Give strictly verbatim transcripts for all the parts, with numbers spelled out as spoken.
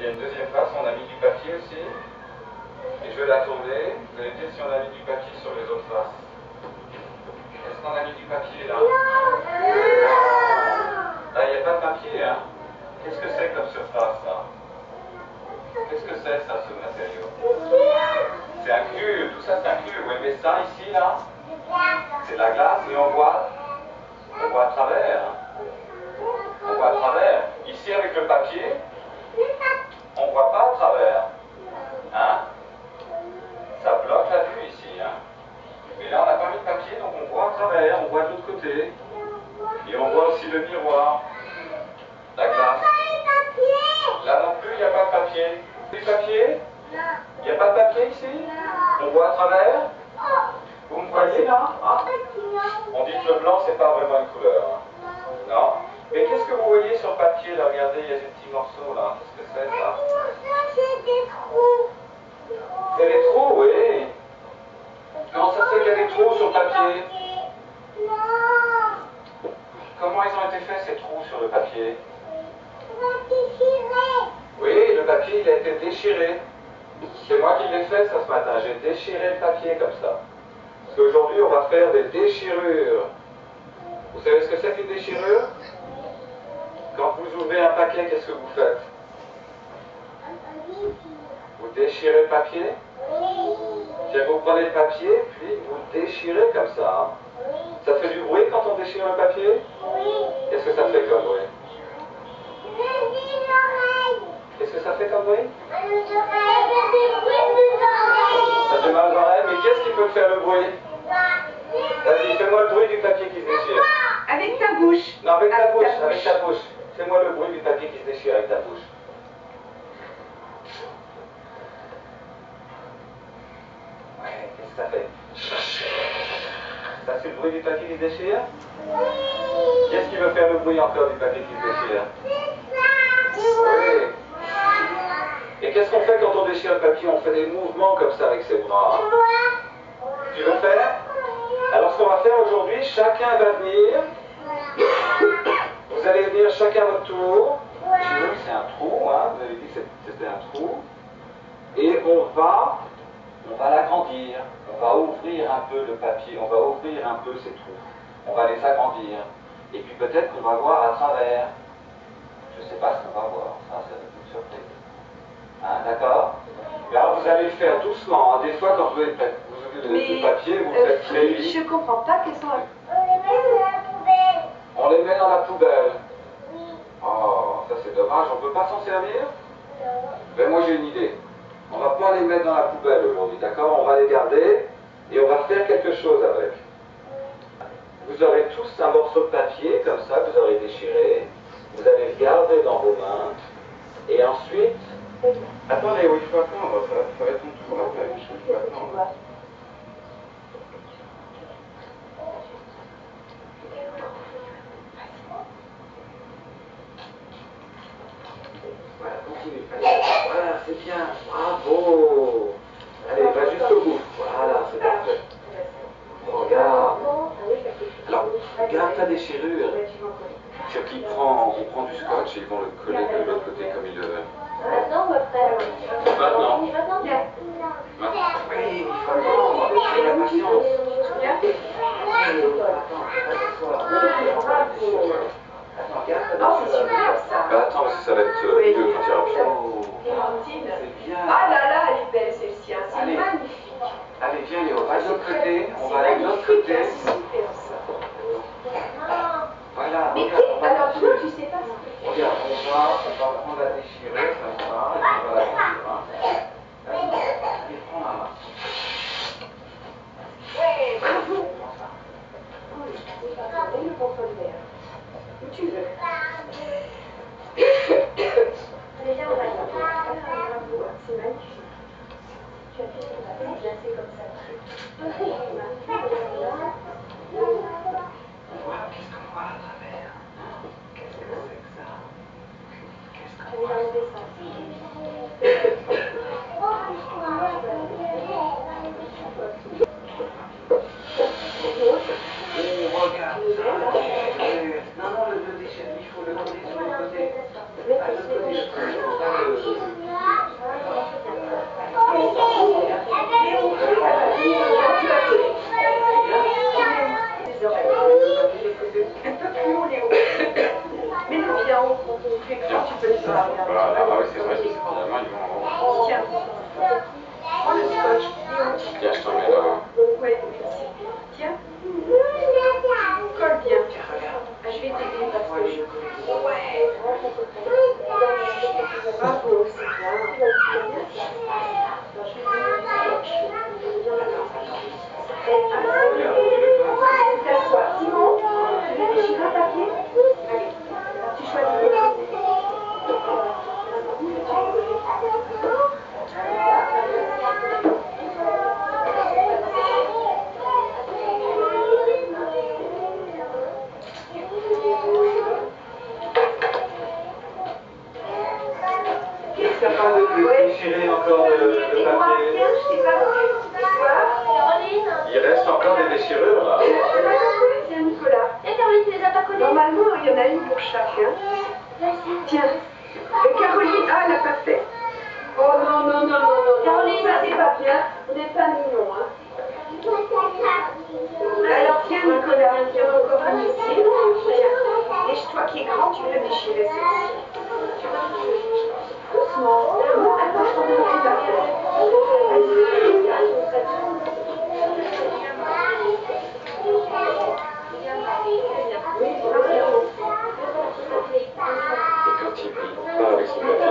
y a une deuxième face, on a mis du papier aussi. Et je vais la tourner. Vous allez me dire si on a mis du papier sur les autres faces. Est-ce qu'on a mis du papier là? Ah, il n'y a pas de papier, hein? Qu'est-ce que c'est comme surface, ça? Qu'est-ce que c'est, ça, ce matériau? C'est un cube, tout ça c'est un cube. Oui, mais ça, ici, là, c'est de la glace et on voit, on voit à travers. On voit à travers. Ici, avec le papier, on ne voit pas à travers. Hein? Ça bloque la vue ici. Hein? Mais là, on n'a pas mis de papier, donc on voit à travers, on voit de l'autre côté. Et on voit aussi le miroir. La glace. Là non plus, il n'y a pas de papier. Du papier? Il n'y a pas de papier ici? On voit à travers? Vous me voyez là? Hein? On dit que le blanc, c'est pas vraiment une couleur. Hein? Non? Mais qu'est-ce que vous voyez sur le papier là? Regardez, il y a des petits morceaux là. Qu'est-ce que c'est ça? C'est des trous. C'est des trous, oui. Comment ça se fait qu'il y a des trous sur le papier? Non. Comment ils ont été faits ces trous sur le papier? On va déchirer. Oui, le papier il a été déchiré. C'est moi qui l'ai fait ça ce matin. J'ai déchiré le papier comme ça. Parce qu'aujourd'hui on va faire des déchirures. Vous savez ce que c'est qu'une déchirure? Quand vous ouvrez un paquet, qu'est-ce que vous faites? Vous déchirez le papier? Oui. Bien, vous prenez le papier, puis vous le déchirez comme ça. Oui. Ça fait du bruit quand on déchire le papier? Oui. Qu'est-ce que ça fait comme bruit? J'ai des oreilles. Qu'est-ce que ça fait comme bruit? Les oreilles. J'ai des bruits des oreilles. Ça fait mal aux oreilles, mais qu'est-ce qui peut faire le bruit? Vas-y, fais-moi le bruit du papier qui se déchire. Avec ta bouche. Non, avec ta Avec bouche, ta avec bouche. ta bouche. Fais-moi le bruit du papier qui se déchire avec ta bouche. Ouais, qu'est-ce que ça fait? Ça, c'est le bruit du papier qui se déchire? Qu'est-ce qui veut faire le bruit encore du papier qui se déchire? Oui. Et qu'est-ce qu'on fait quand on déchire le papier? On fait des mouvements comme ça avec ses bras. Tu veux faire? Alors, ce qu'on va faire aujourd'hui, chacun va venir. Vous allez venir chacun à votre tour. Chez vous, c'est un trou, hein? Vous avez dit que c'était un trou. Et on va, on va l'agrandir. On va ouvrir un peu le papier. On va ouvrir un peu ces trous. On va les agrandir. Et puis peut-être qu'on va voir à travers. Je ne sais pas ce qu'on va voir. Ça, ça va être une surprise. Hein, d'accord? Mais alors, vous allez le faire doucement. Hein. Des fois, quand vous avez le, le papier, vous le faites très vite. Je comprends pas qu'elles sont. On les met dans la poubelle. On les met dans la poubelle. Oui. Oh, ça c'est dommage. On ne peut pas s'en servir? Non. Ben moi j'ai une idée. On va pas les mettre dans la poubelle aujourd'hui, d'accord? On va les garder et on va faire quelque chose avec. Vous aurez tous un morceau de papier comme ça que vous aurez déchiré. Vous allez le garder dans vos mains. Et ensuite... Attendez, oui, il faut attendre. Ça va, ça va être mon tour après. Il faut attendre. Voilà, continue. Voilà, c'est bien. Bravo. Allez, va jusqu'au bout. Voilà, c'est parfait. Regarde. Alors, garde ta déchirure. Sur qui prend, on prend du scotch et ils vont le coller de l'autre côté comme ils le veulent. Maintenant ou après? Maintenant. Maintenant. Maintenant. Oui, il faut attendre. Il faut la patience. Attends, garde ta Oh, c'est déchirure. super ça. Bah attends, parce que ça va être euh, Oui. mieux quand il y aura plus. Clémentine. C'est bien. Ah là là, elle est belle celle-ci. Hein. C'est Allez. magnifique. Allez, viens Léo, va de l'autre côté. On C'est va aller de l'autre magnifique, côté. hein, c'est super ça. Voilà, Mais regarde, on va alors toi, continuer. tu sais pas ce que Regarde, on va, on va prendre la déchirer comme ça, et puis on va la prendre. Hein. Vas-y, allez, prends la main. Ouais, bravo. Prends ça. Et le contrôle vert. Où tu veux. Allez, viens, on va y aller. Bravo, c'est magnifique. Tu as fait ce qu'on a fait, bien, c'est comme ça. On voit, qu'est-ce qu'on voit à travers? Hein? Qu'est-ce que c'est que ça? Qu'est-ce qu'on J'avais voit? enlevé ça. Oh, regarde ça, déchiré. Non, non, le, le déchiré, il faut le tourner sur le côté. À l'autre côté, le côté, il faut pas le... Voilà, ah oui, c'est vrai, c'est finalement, ils vont... Tiens. Prends le scotch. Tiens, je t'en mets là. Ouais, merci. Tiens. Colle bien. Ah, je vais t'aider parce que je... Ouais. Bravo, c'est bien. Je vais donner du scotch. T'assois. Simon, tu veux déchirer un papier? Allez. Tu choisis. Est-ce qu'il n'y a pas de déchirer encore de, de Et moi, papier? tiens, je t'ai pas vu. Il reste encore des déchirures là. Tiens, Nicolas. Et Caroline, tu les as pas collés? Normalement, il y en a une pour chacun. Tiens. Et Caroline, ah, elle n'a pas fait. Oh non, non, non, non, non. Caroline, ça c'est pas bien. Vous n'êtes pas mignon, hein. Alors, tiens, Nicolas, il y en a encore un ici. Tiens. Et toi qui es grand, tu peux déchirer celle-ci. Doucement. Attends, je t'en donne une Et quand il plie, pas avec son papier.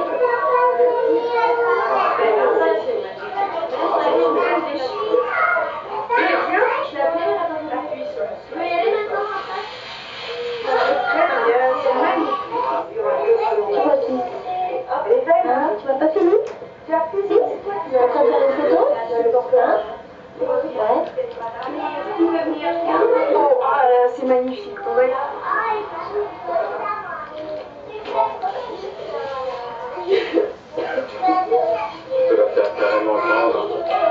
Tu m'as pas fini? Si? Tu vas faire une photo? Hein? Ouais. Oh, ah là, c'est magnifique. On va y... Tu peux la faire carrément grande.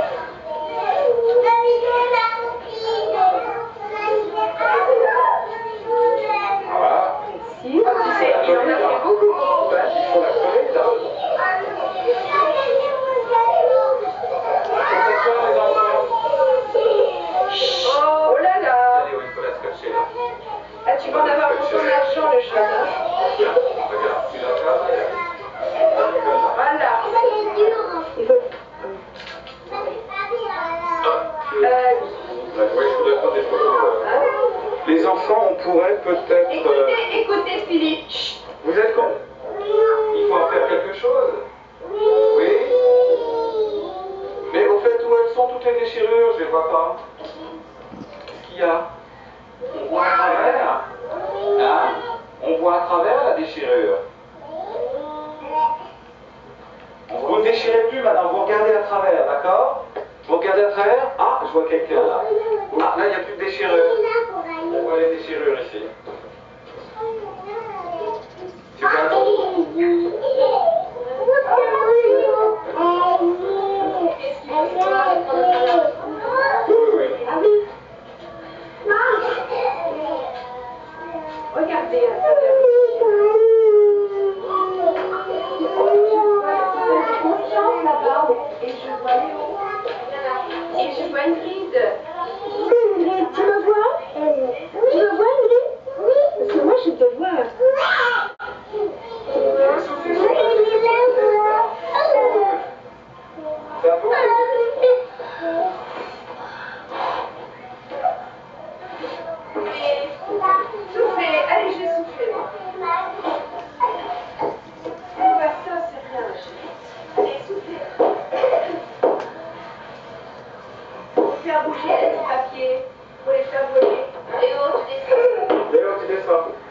Voilà. Si, ah, tu sais, il en a fait beaucoup, beaucoup. Hein. Il faut la coller là. Attention les enfants. Oh là là. Allez, oui, il faut la scotcher là. Ah, tu vas en avoir pour ton argent, le jeune. Hein. Tiens, regarde, tu la fais. Voilà. Il faut... Euh, Oui, je voudrais prendre des photos. hein? Les enfants, on pourrait peut-être... Écoutez, écoutez, Philippe. Chut. Vous êtes con? Il faut en faire quelque chose? Oui? Mais au fait, où elles sont toutes les déchirures? Je les vois pas. Qu'est-ce qu'il y a? On voit à travers? Hein? On voit à travers la déchirure. Vous ne déchirez plus maintenant, vous regardez à travers, d'accord? Vous regardez à travers? Ah, je vois quelqu'un là. Ah, là, il n'y a plus de déchirure. On voit les déchirures ici. Super. Oui, oui. Regardez à travers. Conscience là-bas. Et je vois Léo. Et je vois Ingrid. Ingrid, tu me vois? Tu me vois, Ingrid? Oui. Parce que moi, je te vois. Ça va? Soufflez. Allez, je vais souffler. On va ça, c'est rien. Allez, soufflez. Pour faire bouger les petits papiers. Pour les faire voler. Léo, tu descends. Léo, tu descends.